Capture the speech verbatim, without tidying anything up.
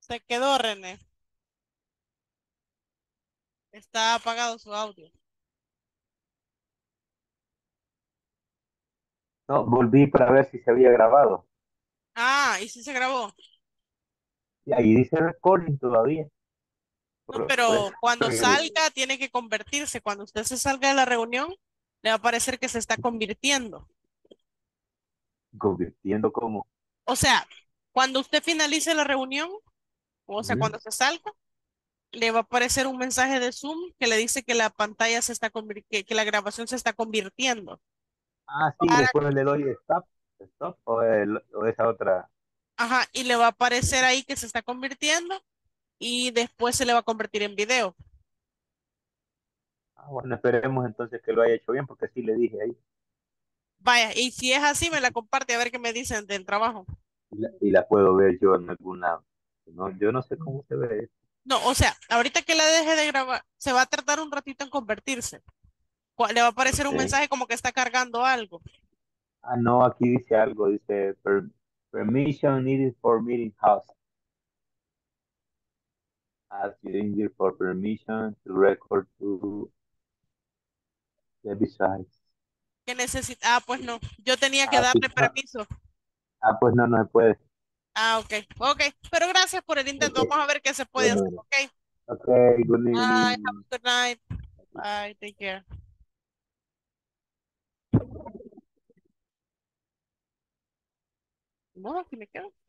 Se quedó, René. Está apagado su audio. No, volví para ver si se había grabado. Ah, ¿y si se grabó? Y ahí dice recording todavía. No, Por, por eso pero cuando regresé. salga tiene que convertirse. Cuando usted se salga de la reunión, le va a parecer que se está convirtiendo. Convirtiendo como. O sea, cuando usted finalice la reunión, o sea, Ujú. cuando se salga, le va a aparecer un mensaje de Zoom que le dice que la pantalla se está convirtiendo, que, que la grabación se está convirtiendo. Ah, sí, Para, después le doy stop. Stop o, el- o esa otra. ajá, y le va a aparecer ahí que se está convirtiendo y después se le va a convertir en video. Ah, bueno, esperemos entonces que lo haya hecho bien, porque sí le dije ahí. Vaya, y si es así, me la comparte a ver qué me dicen del trabajo. Y la, y la puedo ver yo en algún lado. No, yo no sé cómo se ve eso. No, o sea, ahorita que la deje de grabar, se va a tardar un ratito en convertirse. Cu- Le va a aparecer Ok. un mensaje como que está cargando algo. Ah, no, aquí dice algo. Dice "Per- permission needed for meeting house. Ask you in here for permission to record to the device. Que necesita, ah, pues no, yo tenía que Ah, sí, darle no. permiso. Ah, pues no, no se puede. Ah, ok, ok, pero gracias por el intento. Ok, Vamos a ver qué se puede bueno, hacer, bueno. ok. Ok, good Bye, have evening. a good night. Bye, take care. No, aquí me quedo.